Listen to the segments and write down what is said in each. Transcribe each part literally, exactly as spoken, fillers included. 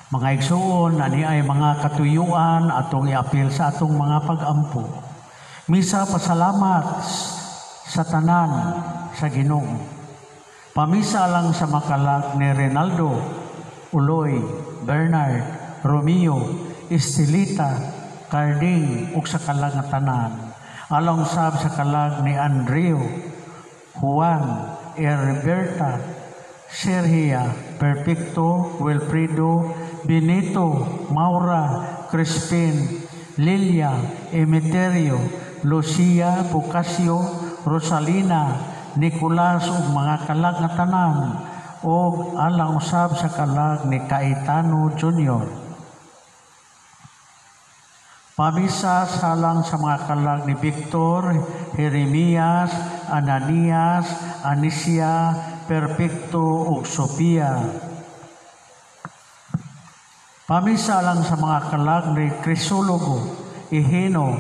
Mga igsuon, ani ay mga katuyuan atong iapil sa atong mga pag-ampo. Misa pasalamat sa tanan sa Ginoo. Pamisa lang sa makalag ni Rinaldo, Uloy, Bernard, Romeo, Estelita, Carding, ug sa kalag nga tanan. Along sab sa kalag ni Andreo, Juan, Herberta, Sergia, Perfecto, Wilfredo, Benito, Maura, Crispin, Lilia, Emeterio, Lucia, Pucasio, Rosalina, Nicolas ug mga kalag nga tanan ug alang usab sa kalag ni Caetano Junior Pamisa salang sa mga kalag ni Victor, Jeremias, Ananias, Anisia, Perfecto ug Sofia. Pamisa lang sa mga kalag ni Crisologo, Iheno,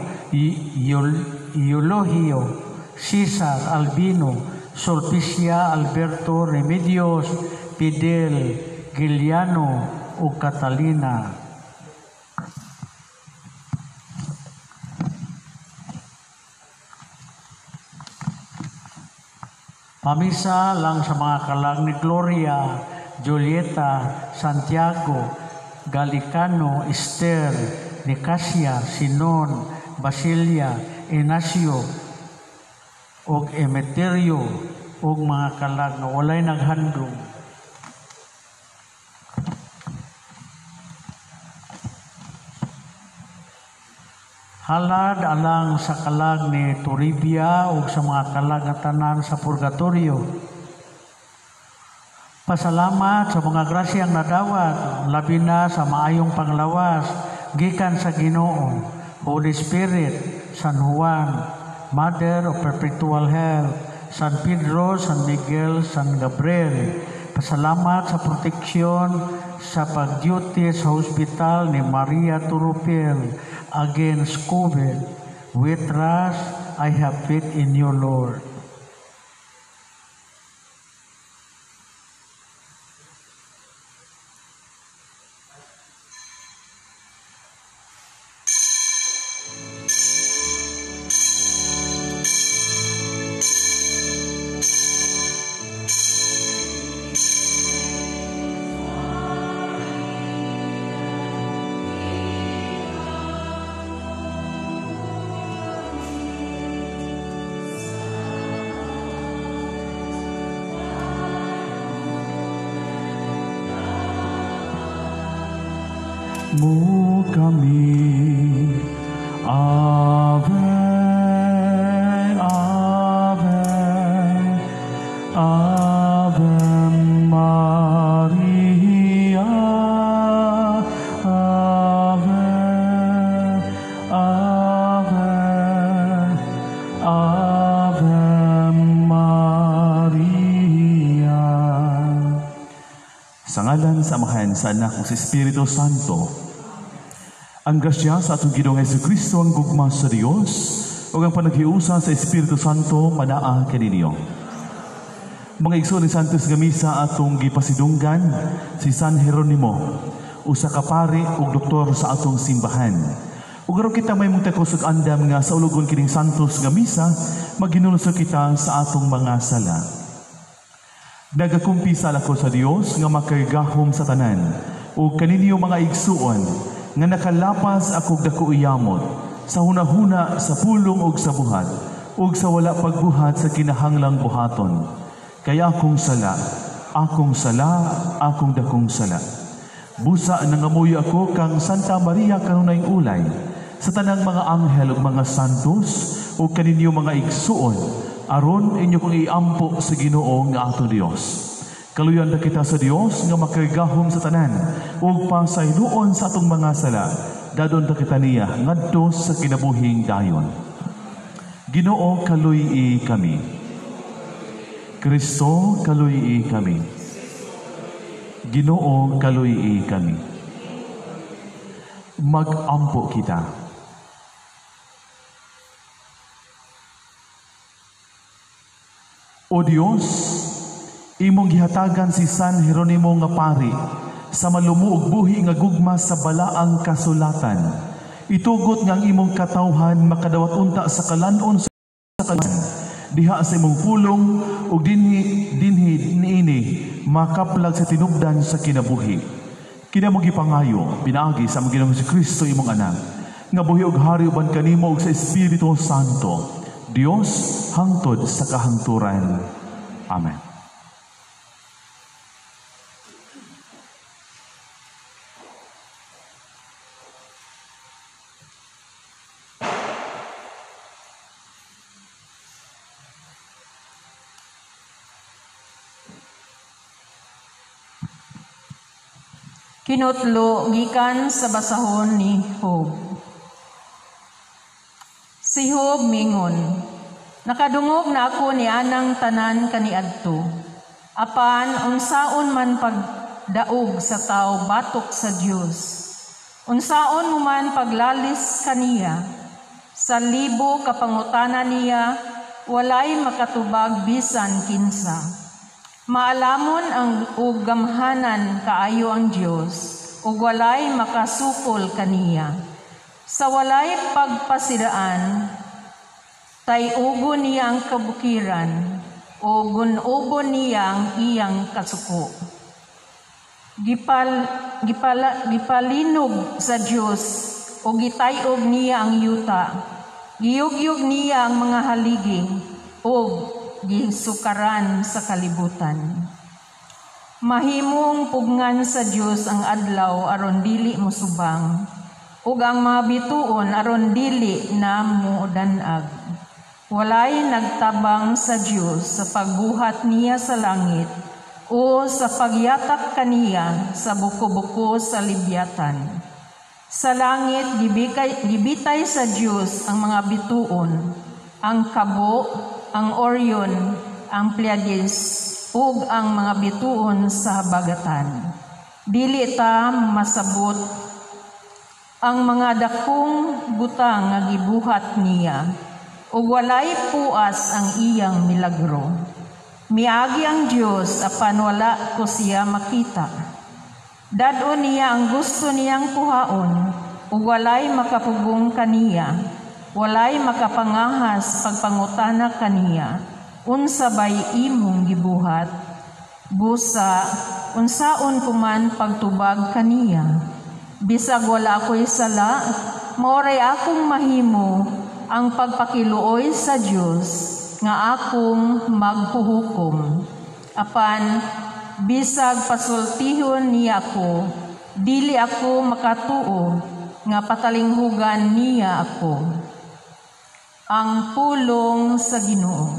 Eulogio, Cesar, Albino, Sulpicia, Alberto, Remedios, Fidel, Giliano ug Catalina. Pamisa lang sa mga kalag ni Gloria, Julieta, Santiago, Galicano, Esther, Nicasia, Sinon, Basilia, Ignacio, ug Emeterio, ug mga kalag na walay naghandom. Halad alang sa kalag ni Toribia ug sa mga kalag nga tanan sa purgatorio. Pasalamat sa mga grasyang nadawat, labi na sa maayong panglawas, gikan sa Ginoo, Holy Spirit, San Juan, Mother of Perpetual Health, San Pedro, San Miguel, San Gabriel. Pasalamat sa proteksyon sa pag-duty sa hospital ni Maria Turupel against COVID. With trust, I have faith in you, Lord. Mo kami, Ave, Ave, Ave Maria, Ave, Ave, Ave Maria. Sa ngalan sa Amahan, sa Anak ug sa Espiritu Santo, ang grasya sa atong Ginoong Jesucristo, ang gugma sa Dios, ug ang panaghiusa sa Espiritu Santo manaa kaninyo. Mga igsoon ni Santos nga misa atong gipasidunggan si San Jeronimo, usa ka pari ug doktor sa atong simbahan. Ug araw kita may mong takos ug andam nga sa ulugon kining Santos nga misa, maghinulsol kita sa atong mga sala. Nagakumpisal ako sa Dios nga makagahom sa tanan, ug kaninyo mga igsuon nga nakalapas ako dako iyamot sa hunahuna sa pulong ug sa buhat ug sa wala pagbuhat sa kinahanglang buhaton. Kaya akong sala, akong sala, akong dakong sala. Busa nangamuyo ako kang Santa Maria kanunay ulay sa tanang mga anghel ug mga santos ug kaninyo mga igsuon aron inyo kong iampo sa Ginoo nga atong Dios. Kaluyan na kita sa Dios nga makagahom sa tanan ug pasayloon sa atong mga sala. Dadon na kita niya ngadto sa kinabuhing dayon. Ginoo, kaluy-i kami. Kristo, kaluy-i kami. Ginoo, kaluy-i kami. Mag-ampo kita. O Dios, imong gihatagan si San Jeronimo nga pari sa malumuog buhi nga gugma sa balaang kasulatan. Itugot nga ang imong katawhan makadawat unta sa kalanon sa kalan. Diha sa imong pulong ug dinhi dinhi niini makaplag sa tinubdan sa kinabuhi. Kinamo gipangayo pinaagi sa among Ginoong Kristo imong anak nga buhi ug hari uban kanimo ug sa Espiritu Santo, Dios hangtod sa kahangturan. Amen. Kinutlo gikan sa basahon ni Job. Si Job mingon, nakadungog na ako ni anang tanan kaniadto. Apan unsaon man pagdaog sa tao batok sa Dios. Unsaon mo man paglalis kaniya. Sa libo kapangutana niya, walay makatubag bisan kinsa. Maalamon ang ugamhanan kaayo ang Dios, ug walay makasupol kaniya. Sa walay pagpasiraan, tay-ugo niya ang kabukiran, o gunubo niya ang iyang kasuko. Gipal, gipala, gipalinog sa Dios, o gitayog niya ang yuta. Giyugyug niya ang mga haligi, o gisukaran sa kalibutan. Mahimong pugngan sa Dios ang adlaw aron dili musubang, ug ang mga bituon aron dili na mudanag. Walay nagtabang sa Dios sa pagbuhat niya sa langit o sa pagyatak kaniya sa buko-buko sa libyatan. Sa langit gibitay, gibitay sa Dios ang mga bituon, ang kabo, ang Orion, ang Pleiades, ug ang mga bituon sa habagatan. Dili ta masabot ang mga dakong butang nga gibuhat niya, ug walay puas ang iyang milagro. Miagi ang Dios apan wala ko siya makita. Dad-o niya ang gusto niyang kuhaon, ug walay makapugong kaniya. Walay makapangahas pagpangutana kaniya, unsa bay imong gibuhat, busa unsaon kuman pagtubag kaniya. Bisag wala ako'y sala, maoray akong mahimo ang pagpakiluoy sa Dios nga akong maghuhukom. Apan bisag pasultihon niya ako, dili ako makatuo nga patalinghugan niya ako. Ang pulong sa Ginoo.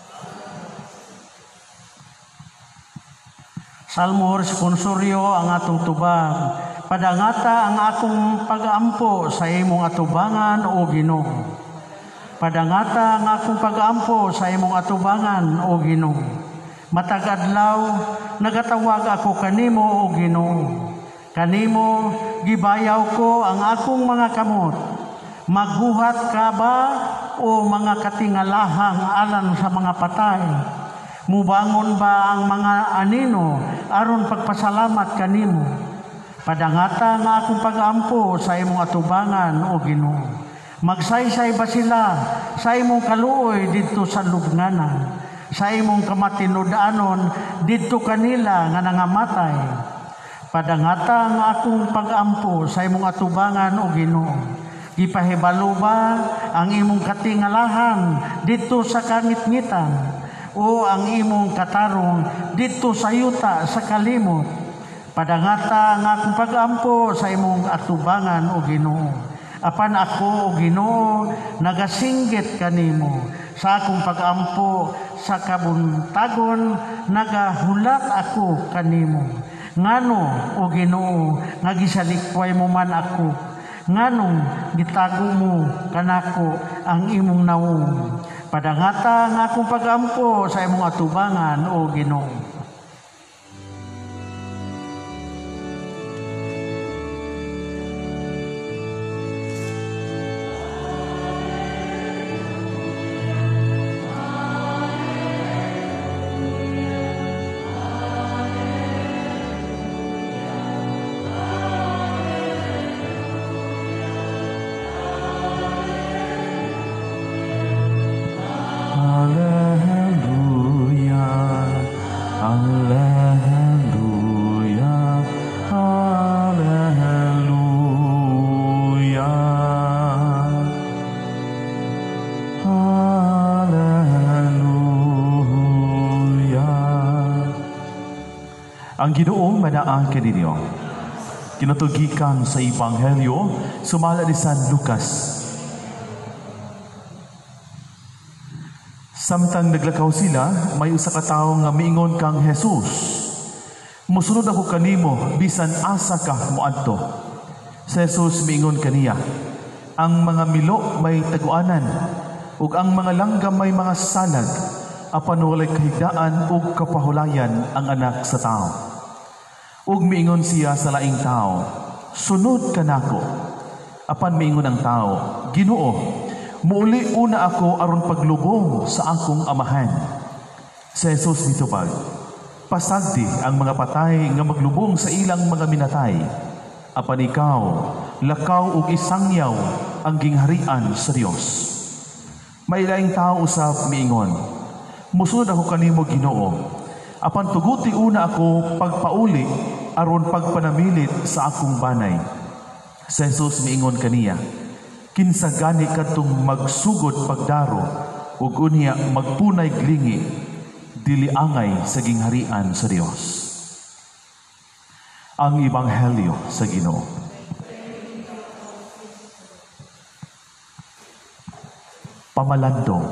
Salmo responsoryo ang atong tubag. Padangata ang akong pag-aampo sa imong atubangan o Ginoo. Padangata ang akong pag-aampo sa imong atubangan o Ginoo. Matag adlaw nagatawag ako kanimo o Ginoo. Kanimo gibayaw ko ang akong mga kamot. Magbuhat ka ba o mga katingalahang alang sa mga patay? Mubangon ba ang mga anino aron pagpasalamat kanimo? Padangata nga akong pag-ampo sa imong atubangan o Ginoo. Magsaysay ba sila sa imong kaluoy didto sa lubnganan? Sa imong kamatinud-anon didto kanila nga nangamatay? Padangata nga akong pag-ampo sa imong atubangan o Ginoo. Gipahibalo ba ang imong katingalahan dito sa kangit-ngitan o ang imong katarong dito sa yuta sa kalimot? Padangata nga akong pag-ampo sa imong atubangan o Ginoo. Apan ako o Ginoo nagasinggit kanimo sa akong pag-ampo sa kabuntagon, nagahulat ako kanimo. Ngano o Ginoo nga gisalikway mo man ako? Nganong gitago mo kanako ang imong nawong? Padangata nga akong pag-ampo sa imong atubangan o Ginoo. Ang Ginoo manaa kaninyo. Kinatugikan sa Ebanghelyo sumala ni San Lucas. Samtang naglakaw sila, may usa ka tawo nga miingon kang Jesus, musunod ako kanimo bisan asa ka moadto. Si Jesus miingon kaniya, ang mga milo may taguanan ug ang mga langgam may mga salag, apan walay kahigdaan ug kapahulayan ang anak sa tao. Ug miingon siya sa laing tao, sunod ka nako. Apan miingon ang tao, Ginoo, muuli una ako aron paglubong sa akong amahan. Si Jesus mitubag, pasagdi ang mga patay nga maglubong sa ilang mga minatay. Apan ikaw, lakaw ug isangyaw ang gingharian sa Dios. May laing tao usab miingon, musunod ako kanimo Ginoo. Apan tuguti una ako pagpauli aron pagpanamilit sa akong banay. Si Jesus miingon kaniya, kinsa gani kadtong magsugod pagdaro ug unya magpunay glingi dili angay sa gingharian sa Dios. Ang Ebanghelyo sa Ginoo. Pamalandong.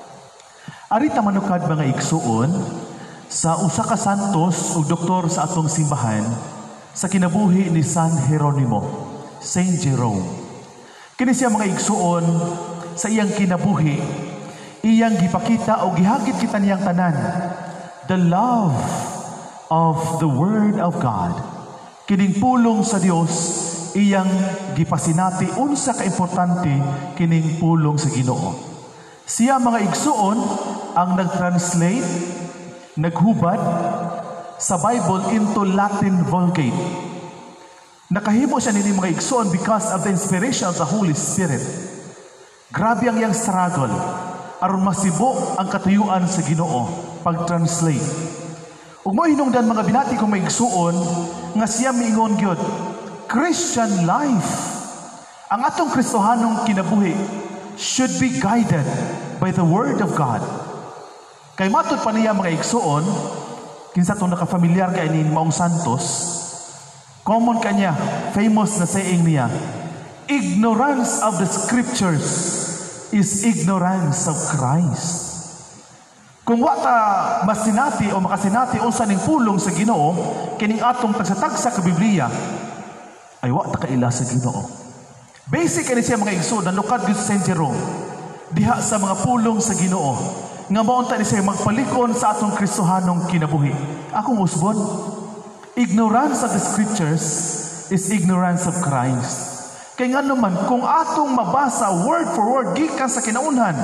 Arita manukad mga igsuon, sa usa ka santos ug doktor sa atong simbahan sa kinabuhi ni San Jeronimo, Saint Jerome. Kini siya mga igsuon sa iyang kinabuhi, iyang gipakita o gihagit kita niyang tanan, the love of the Word of God. Kining pulong sa Dios, iyang gipasinati unsa ka importante kining pulong sa Ginoo. Siya mga igsuon ang nag-translate, naghubad sa Bible into Latin Vulgate. Nakahimo siya nini mga igsoon because of the inspiration of the Holy Spirit. Grabe ang iyang struggle aron masibo ang katuyuan sa Ginoo pag-translate. Ug mo hinungdan mga binati kong mga igsoon nga siya miingon gyud, Christian life, ang atong Kristohanong kinabuhi should be guided by the Word of God. Kay matod pa niya mga igsuon, kinsa itong nakafamilyar kay ni Maong Santos, common kanya, famous na saying niya, ignorance of the scriptures is ignorance of Christ. Kung wata masinati o makasinati unsa ning pulong sa Ginoo, kining atong tagsatagsa ka Biblia, ay wata kaila sa Ginoo. Basic ani siya mga igsuon, nanukad gyud sa Saint Jerome, diha sa mga pulong sa Ginoo, nga maunta ni siya magpalikon sa atong Kristohanong kinabuhi. Akong usbon, ignorance of the scriptures is ignorance of Christ. Kaya nga naman, kung atong mabasa word for word, gikan sa kinaunhan,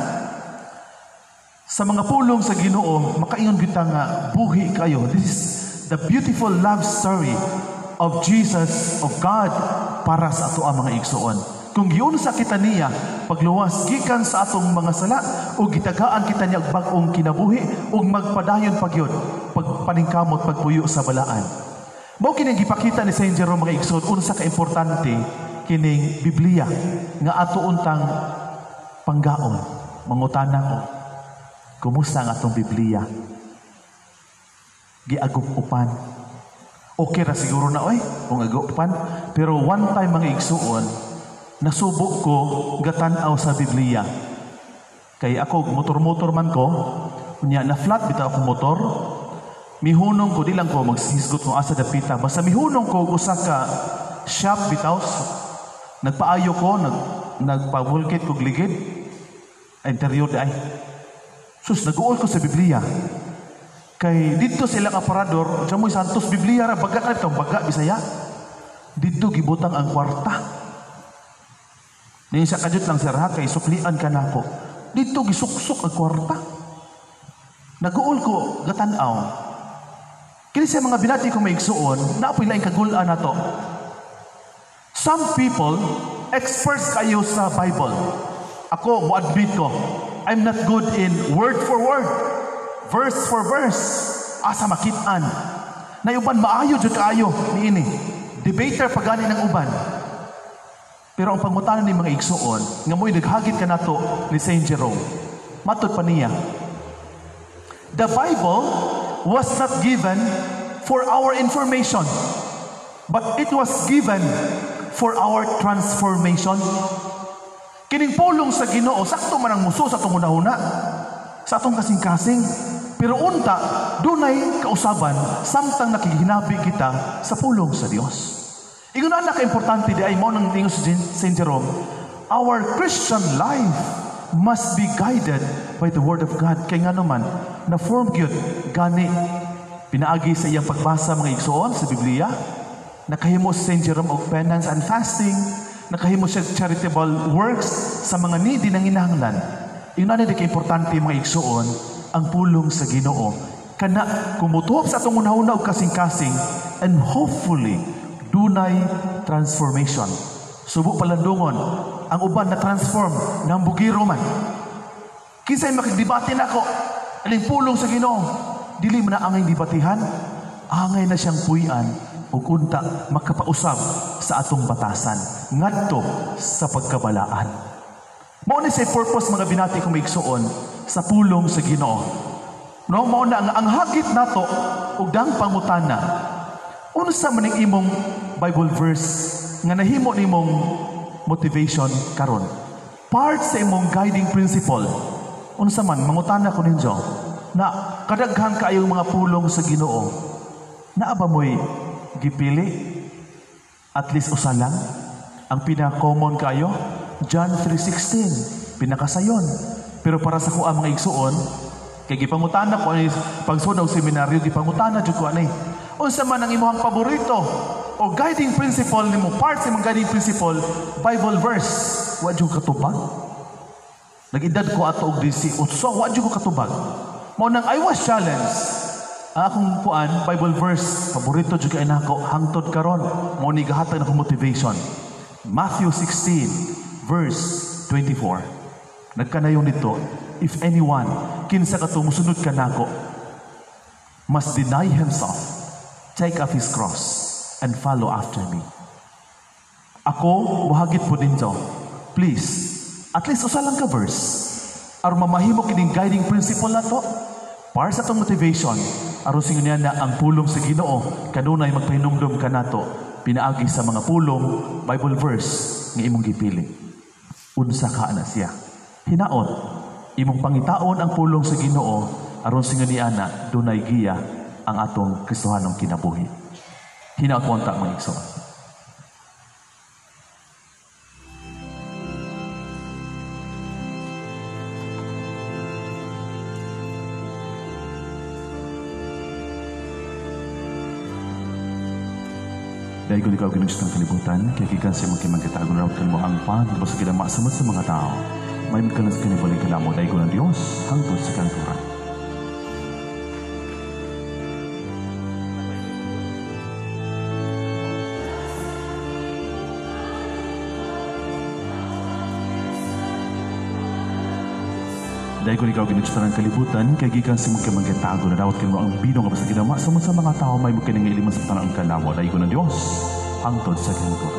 sa mga pulong sa Ginoo, makaingon kita nga, buhi kayo. This is the beautiful love story of Jesus, of God, para sa ato ang mga igsuon. Kung yun sa kita niya, pagluwas gikan sa atong mga sala, o gitagaan kita niya bagong kinabuhi, o magpadayon pagyod, pagpaningkamot, pagpuyo sa balaan. Mao kining gipakita ni Saint Jerome mga igsoon, unsa ka importante kining Biblia nga ato untang panggaon. Mangutana ko, kumusta ang atong Biblia? Giagup-upan. Okay ra siguro na oy, kung agup-upan. Pero one time mga igsuon, nasubok ko gatan-aw sa Biblia. Kay ako, motor-motor man ko, kunya na flat bitaw akong motor, mihunong ko, di lang ko magsihisgot kung asa dapita, basta mihunong ko usa ka shop bitaw, nagpaayo ko, nag, nagpavulkit ko gligid, interior di ay. Sus, nag-uol ko sa Biblia. Kay dito silang aparador, siya mo'y Santos Biblia, ra, baga ka ito, baga, Bisaya. Dito gibutang ang kwarta. Ngayon sa kadut lang sir ha, kay suklian ka na ako. Dito gisuksok ang kwarta. Nag-uol ko, gatanaw. Kini sa mga binati kong maigsuon, naapoy laing kagulaan na to. Some people, experts kayo sa Bible. Ako, mo-admit ko, I'm not good in word for word, verse for verse, asa makitaan. Na uban maayo jud kaayo niini. Debater pagani ng uban. Pero ang pangutanan ni mga igsuon, nga mo'y naghagit ka nato ni Saint Jerome, matod pa niya, the Bible was not given for our information, but it was given for our transformation. Kining pulong sa Ginoo sakto man ang muso sa atong una-una, sa atong kasing-kasing, pero unta dunay kausaban samtang nakihinabi kita sa pulong sa Dios. Ingon na ka-importante di ay mo nang tingos si Saint Jerome, our Christian life must be guided by the Word of God. Kaya nga naman, na-form yun, gani, pinaagi sa iyang pagbasa mga igsoon sa Biblia, nakahimo si Saint Jerome og penance and fasting, nakahimo siya charitable works sa mga needy ng hinahanglan. Yun na di ka-importante mga igsoon, ang pulong sa Ginoo. Kana, kumutuhop sa atong una-una og kasing-kasing, and hopefully, dunay transformation. Subo palandungon, ang uban na transform ng bugiro man. Kinsay makidibati na ako, aling pulong sa Ginoo, dili man na angay dibatihan, angay na siyang puyan, ug unta makapausab sa atong batasan ngadto sa pagkabalaan. Mao ni say purpose mga binati kong maigsuon sa pulong sa Ginoo. No, mao na ang, ang hagit nato ug dang pangutana. Unsa man ning imong Bible verse nga nahimo nimong motivation karon? Part sa imong guiding principle. Unsa man mangutana ko ninyo na kadaghan kaayong mga pulong sa Ginoo. Naa ba mo'y gipili? At least usa lang ang pinaka-common kayo, John three sixteen, pinakasayon. Pero para sa kuha mga igsuon, kay gipangutana ko ani pagsunaw seminaryo, gipangutana jud ko ani. Unsa man ang imong paborito o guiding principle nimo, part sa imong guiding principle, Bible verse, wa jud katubag. Nag-edad ko ato og disi, utso wa jud ko katubag. Mao nang I was challenged. Ang akong puan, Bible verse, paborito jud kay nako hangtod karon, mao ni gahatag na ko motivation. Matthew sixteen verse twenty-four. Nagkanayon nito, if anyone kinsa kato musunod kanako, must deny himself, take up his cross, and follow after me. Ako, muhagit po din to. Please, at least usa lang ka verse. Aron mamahimo kining guiding principle na to, para sa itong motivation, aron singon niya na ang pulong sa Ginoo, kanunay magpahinumdum ka nato, pinaagi sa mga pulong, Bible verse, nga imong gipili. Unsa ka na siya. Hinaot, imong pangitaon ang pulong sa Ginoo, aron singon niya na, dunay giya ang atong Kristohanong kinabuhi. Hinaot mo ang ta mga igsoon. Dahil kung ikaw ginusto ng kalibutan, kaya kikan sa mga kimagkatago na rin mo ang pan, diba sa kinama samad sa mga tao, may magkalas kanibaling kalamo dahil ko ng Diyos hangtod sa kanturan. Dahil kung ikaw ginusto ng kalibutan, kaya gikan sa mga kimagkatago na dawat mo ang binong abas sa kinama samad sa mga tao, may magkaling iliman sa tanang kalamo dahil ko ng Diyos hangtod sa kanturan.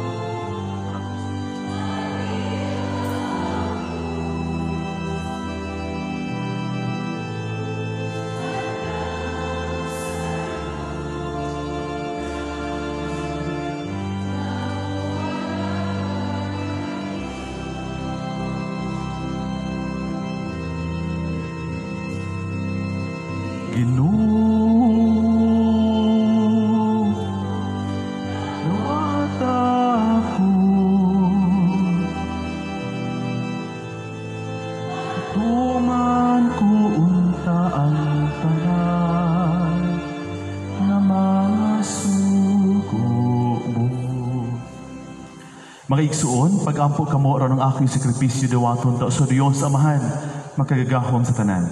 Mga igsuon, pag-ampo kamo ron ang aking sakripisyo dawaton ta sa Diyos Amahan, makagagahom sa tanan.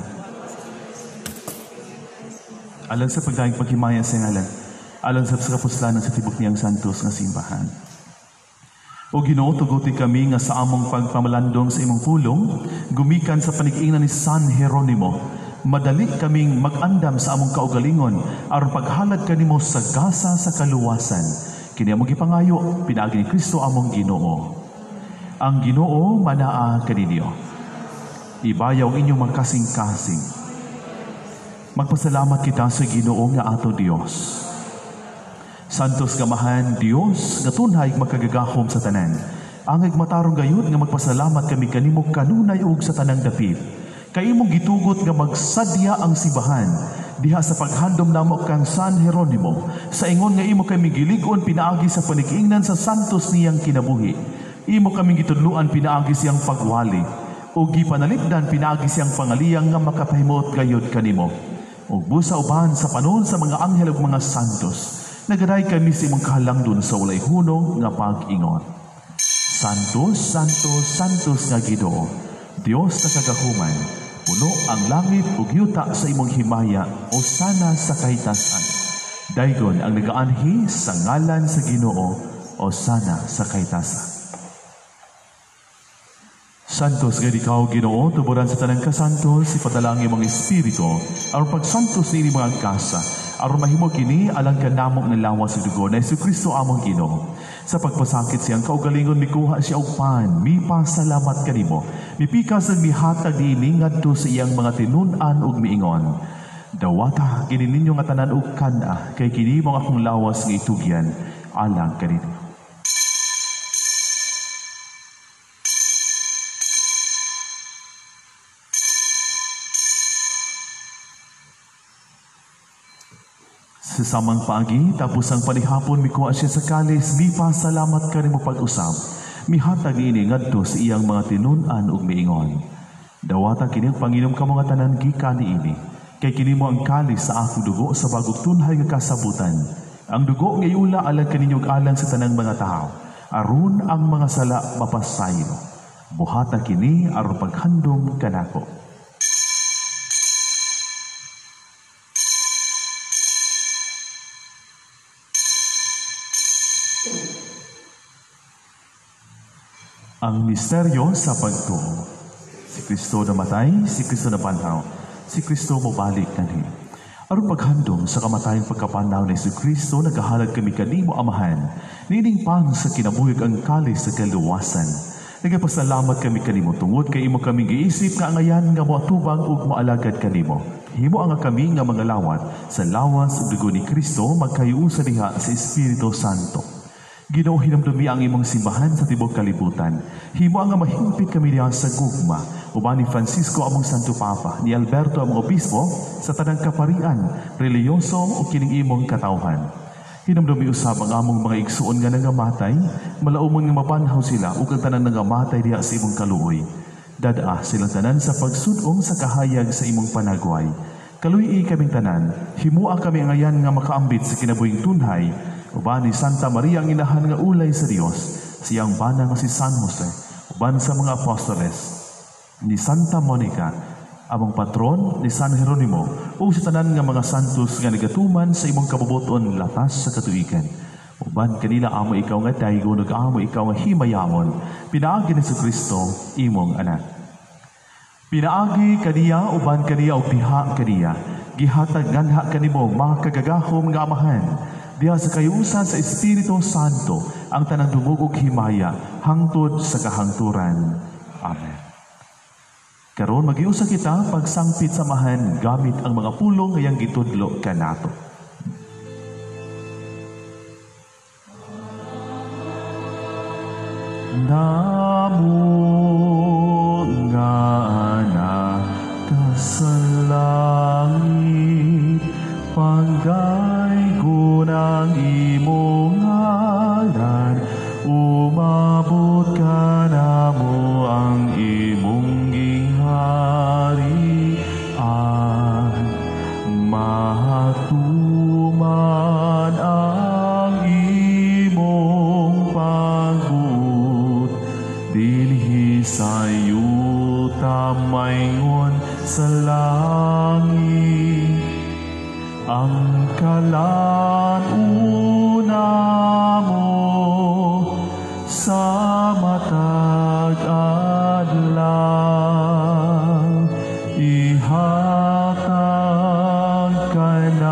Alang sa pagdaing paghimaya sa ngalan, alang sa kapuslanan sa tibok niyang santos nga simbahan. O Ginoo, tuguti kami nga sa among pagpamalandong sa imong pulong, gumikan sa panig-ingnan ni San Jeronimo, madali kaming mag-andam sa among kaugalingon, aron paghalad kanimo sa gasa sa kaluwasan. Kini among gipangayo, pinaagi ni Kristo among Ginoo. Ang Ginoo manaa kaninyo. Ibayaw inyong magkasing-kasing. Magpasalamat kita sa Ginoo nga ato Dios. Santos kamahan Dios, natunhay makagagahom sa tanan. Angay matarong gayud nga magpasalamat kami kanimo kanunay ug sa tanang dapit. Kay imong gitugot nga magsadya ang simbahan diha sa paghandom namo kang San Jeronimo sa ingon nga imo kami gilig-on pinaagi sa panikiingnan sa santos niyang kinabuhi. Imo kami gitudluan pinaagi siyang pagwali ug gipanalipdan pinaagi siyang pangaliyang nga makapahimot gayud kanimo. Ug busa uban sa panon sa mga anghel ug mga santos, nagaday kami sa imong kahalangdon sa walay hunong nga pag-ingon. Santos, Santos, Santos nga Ginoo, Dios na kagahuman, puno ang langit ug yuta sa imong himaya o sana sa kahitasan. Daygon ang nagaanhi sa ngalan sa Ginoo o sana sa kahitasan. Santos nga ikaw Ginoo, tuburan sa tanang kasantos, ipadala ang imong espiritu aron pagsantos ni mga kasa, aron mahimo kini alang kanamo nga lawas sa dugo na Jesucristo among Ginoo. Sa pagpasakit siyang kaugalingon mikuha siya og pan, mipasalamat kanimo. Mipikas ang mihatag niini ngadto sa iyang mga tinun-an ug miingon. Dawata kini ninyo nga tanan ug kana, kay kini mo akong lawas nga itugyan alang kanimo. Sa samang paagi, tapos ang panihapon, mikuha siya sa kalis, mipasalamat ka rin mo pag-usap. Mihatag ini ngadto sa iyang mga tinun-an ug miingon. Dawata kini ang panginom ka mga tanan gikan niini, kay kini mo ang kalis sa akong dugo sa bagong tunhay nga kasabutan. Ang dugo nga iula alang kaninyo alang sa tanang mga tao, aron ang mga sala mapasayo. Buhata kini aron paghandom kanako. Ang misteryo sa pagtuo. Si Kristo namatay, si Kristo nabanhaw, si Kristo mabalik kanhi. Aron paghandom sa kamatayang pagkapanaw ni si Kristo, nagahalag kami kanimo amahan, nining pang sa kinabuhig ang kalis sa kaluwasan. Nagapasalamat kami kanimo tungod kay imo kami giisip nga angayan nga moatubang ug moalagad kanimo. Himo ang kami nga mga lawat sa lawas ug dugo ni Kristo magkayusa diha sa Espiritu Santo. Ginoo, hinamdumi ang imong simbahan sa tibok kalibutan. Himo ang mahimpit kami diha sa gugma, uban ni Francisco among Santo Papa, ni Alberto among obispo, sa tanang kaparian, reliyoso o kining imong katawhan. Hinamdumi usab ang among mga igsuon nga nangamatay, malaumon nga mabanhaw sila ug ang tanan nangamatay diha sa imong kaluoy. Dadaa silang tanan sa pagsud-ong sa kahayag sa imong panagway. Kaluy-i kaming tanan, himua kami angayan nga makaambit sa kinabuhing tunhay, uban ni Santa Maria ang inahan nga ulay sa Dios, siyang bana nga si San Jose, uban sa mga apostoles, ni Santa Monica, among patron ni San Jeronimo, o sa tanan nga mga santos nga nagatuman sa imong kabubuton latas sa katuigan. Uban kanila amo ikaw nga daygo, nag-amo ikaw nga himayamon, pinaagi ni Jesucristo, imong anak. Pinaagi kaniya, uban kaniya o piha kaniya, gihatag nganha kanimo mga kagagahom nga amahan, diha sa kayusan sa Espiritu Santo, ang tanang dungog ug himaya, hangtod sa kahangturan. Amen. Karon magiusa kita pagsangpit samahan gamit ang mga pulong ngayang gitudlo kanato. Namo nga anak ka sa langit, pagdaygon ang imong ngalan, umabot ka namo ang imong gingharian, mahatuman ang imong pagbuot, dinhi sa yuta maingon sa langit. Ang kalanuna mo sa matag adlaw, ihatag ka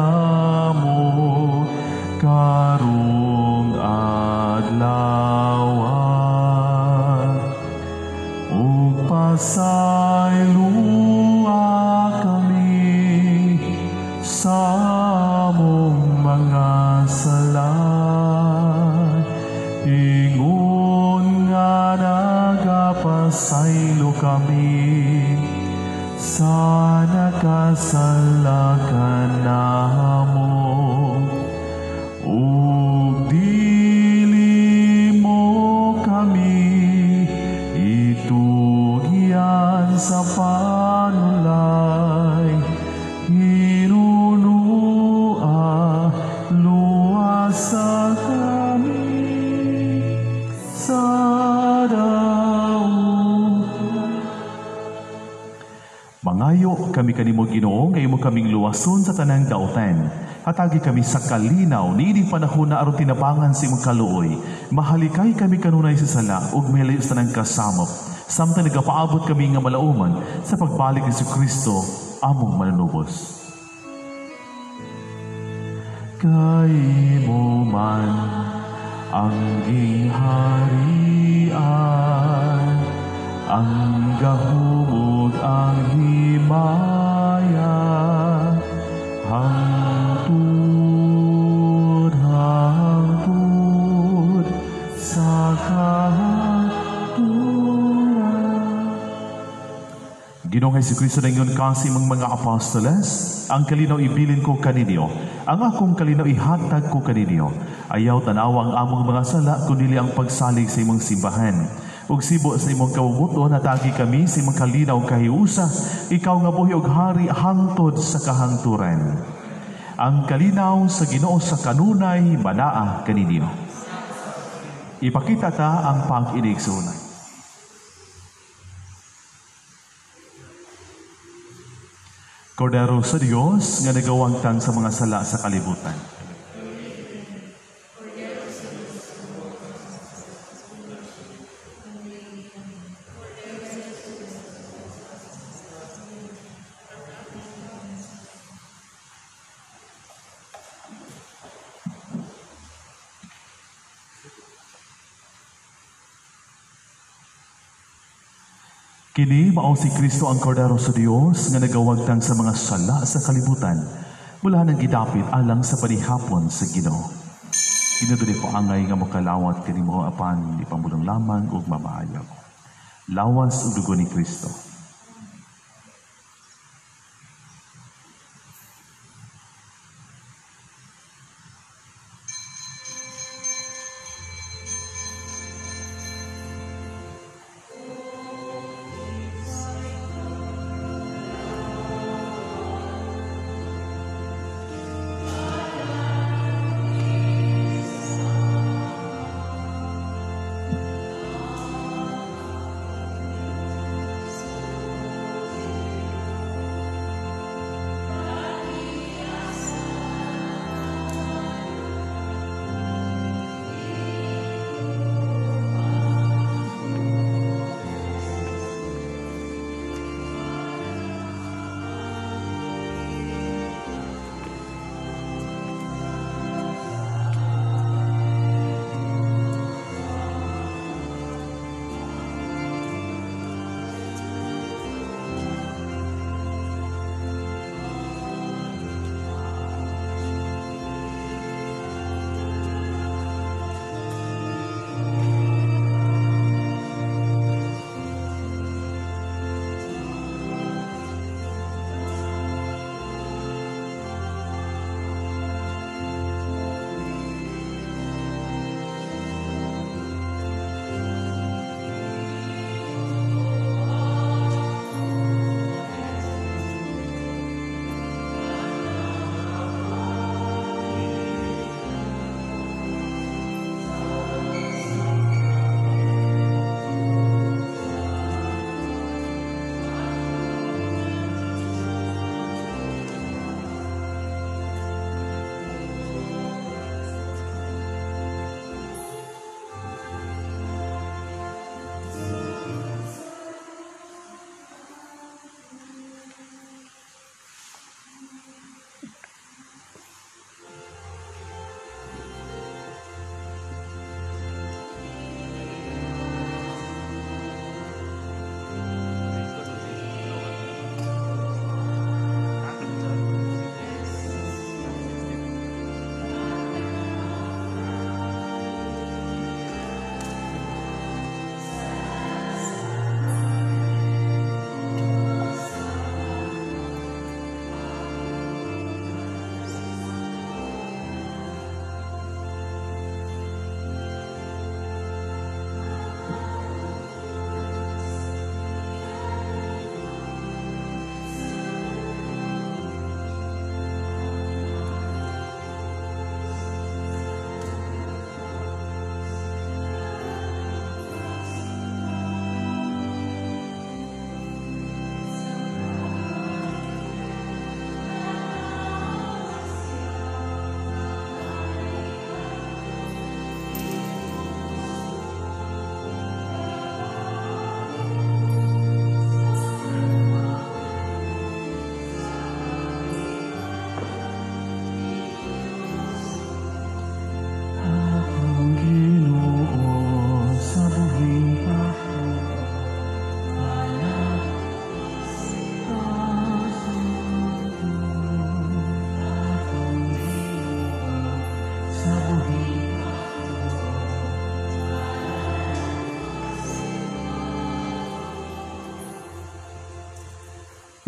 namo karong adlaw, ug pasayloa kami masalakan namo. Ug dili mo kami itugyan sa panulay. Hinunua luwasa kami sa daog. Mangayo kami kanimo Ginoo, ngayon mo kaming luwason sa tanang daoten. Hatagi kami sa kalinaw, niining panahon na aron tinabangan sa imong kaluoy. Mahalikay kami kanunay sa sala, ug mihalis tanang kasamop. Samtang nagapaabot kami nga malauman sa pagbalik ni Kristo, among manunubos. Kay mo man ang gingharian, ang gahumog ang himaya, hangtod, hangtod sa kahatulan. Ginoong Jesucristo na ingon kasi mga apostoles, ang kalinaw ibilin ko kaninyo, ang akong kalinaw ihatag ko kaninyo. Ayaw tanawa ang among mga sala, kundi ang pagsalig sa imong simbahan. Ug sibo sa imong kabubuton, natagi kami sa imong kalinaw kahiusa, ikaw nga buhi og hari hangtod sa kahangturan. Ang kalinaw sa Ginoo sa kanunay manaa kaninyo. Ipakita ta ang pag-inigsunay. Kordero sa Dios nga nagawangtang sa mga sala sa kalibutan. Kini mao si Kristo ang Kordero sa Dios nga nagawagtang sa mga sala sa kalibutan, mula nang gidapit alang sa panihapon sa Ginoo. Kinaduli ko angay nga mokalawat kini mo apan di pamulong lamang ug mamaayaw. Lawas ug dugo ni Kristo.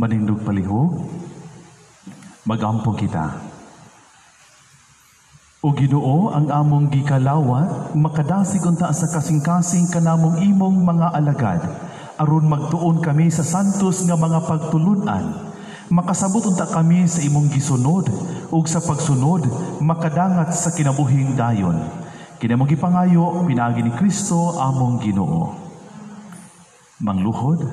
Manindog palihog, magampong kita. O Ginoo, ang among gikalawat, makadasig unta sa kasing-kasing kanamong imong mga alagad, aron magtuon kami sa santos nga mga pagtulunan. Makasabot unta kami sa imong gisunod, ug sa pagsunod, makadangat sa kinabuhing dayon. Kinamong gipangayo, pinaagi ni Kristo among Ginoo. Mangluhod,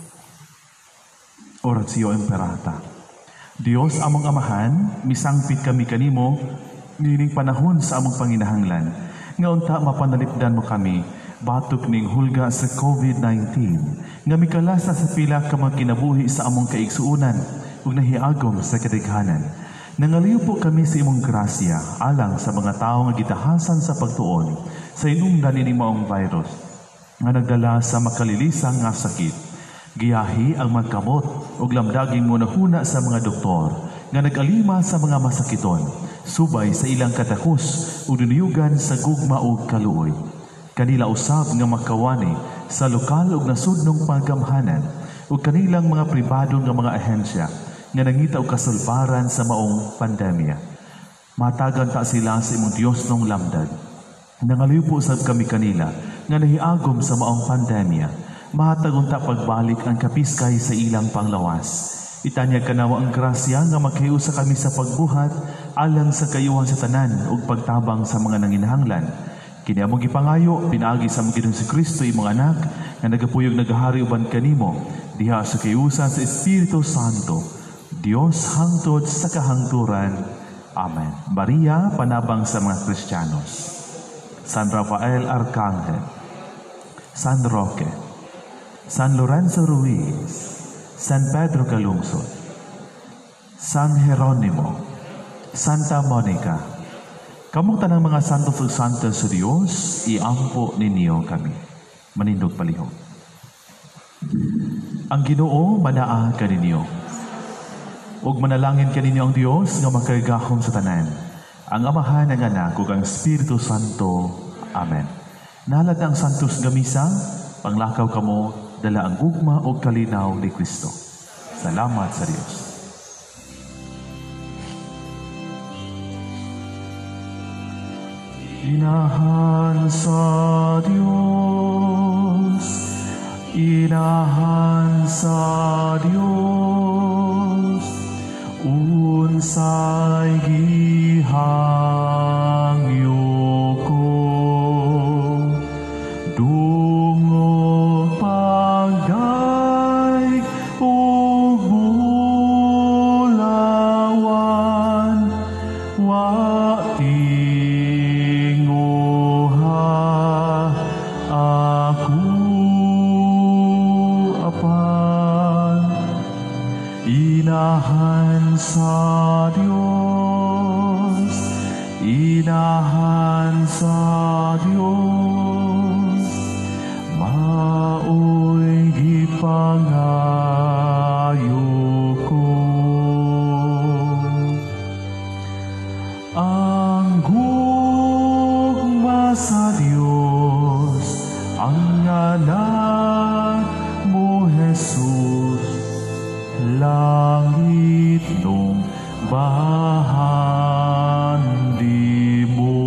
Oratio Imperata. Dios among Amahan, misangpit kami kanimo, nining panahon sa among panginahanglan, nga unta mapanalipdan mo kami, batok ning hulga sa COVID nineteen, nga mikalasa sa pila ka mga kinabuhi sa among kaigsuunan, ug nahiagom sa kadighanan. Nangaliw po kami sa imong grasya, alang sa mga tao nga gitahasan sa pagtuon, sa inungdan ining maong virus, nga nagdala sa makalilisang nga sakit. Giyahi ang magkamot, ug lamdaging mo nahuna sa mga doktor, nga nag-alima sa mga masakiton, subay sa ilang katakos o duniyugan sa gugma o kaluoy. Kanila usab nga makawani sa lokal o nasudnong paggamhanan o kanilang mga pribadong nga mga ahensya nga nangita og kasulbaran sa maong pandemya. Matagan ta sila sa imong Dios nung lamdag. Nangaliw po sab kami kanila nga nahiagom sa maong pandemya. Mahatagon ta pagbalik ang kapiskay sa ilang panglawas. Itanyag kanawa ang grasya nga maghiusa kami sa pagbuhat alang sa kayuhan sa tanan ug pagtabang sa mga nanginahanglan. Kini among gipangayo pinaagi sa among Ginoong si Kristo imong anak nga nagapuyog nagahari uban kanimo diha sa kayusa sa Espiritu Santo, Dios hangtod sa kahangturan. Amen. Maria, panabang sa mga Kristiyanos. San Rafael Arcangel, San Roque, San Lorenzo Ruiz, San Pedro Calungsod, San Jeronimo, Santa Monica, kamong tanang mga santos ug santos sa Dios, iampo ninyo kami. Manindog palihog. Ang Ginoo manaa kaninyo, ug manalangin kaninyo ang Dios nga makagahom sa tanan, ang Amahan, ang Anak, ug ang Espiritu Santo. Amen. Nalad ang santos nga misa, panglakaw kamo, dala ang gugma o kalinaw ni Kristo. Salamat sa Diyos. Inahan sa Diyos, inahan sa Diyos, unsay gihangyo ko, dungog pagday ug bulawan, wa tinguha ako apan. Inahan sa Diyos, inahan sa Diyos, maoy gipangayo ko. Ang gugma sa Diyos, ang anak mo Jesus, langit nung bahandi mo.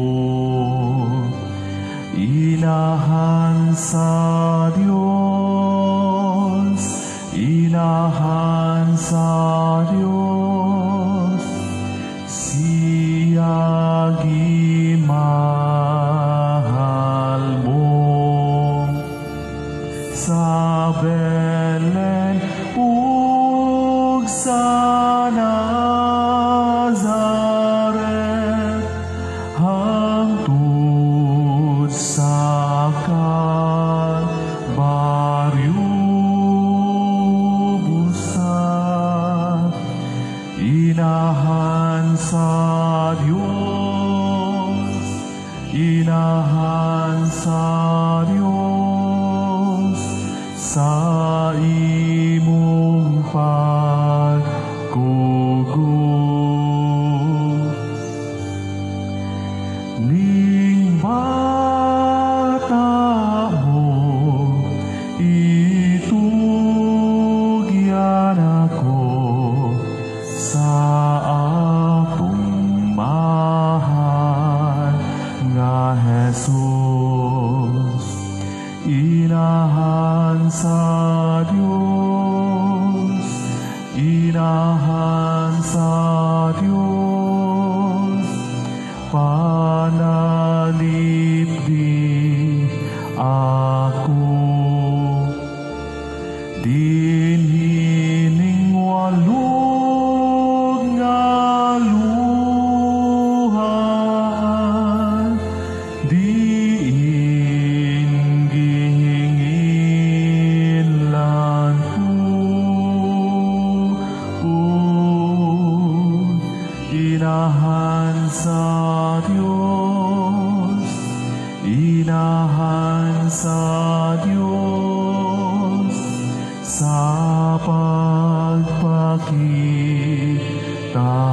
Inahan sa Diyos, inahan sa Diyos, siya gimahal mo. Sa Belen ug sa Nazaret, hangtod sa Kalbaryo busa. Inahan sa Diyos, inahan sa Diyos, sa imong pagkugo. Ning bata mo, itugyan ako, inahan sa Diyos, panalipdi ako. Dinhining walog nga luhan, diin gihingin lan puun. Inahan sa Diyos, inahan sa Diyos, sa pagpakita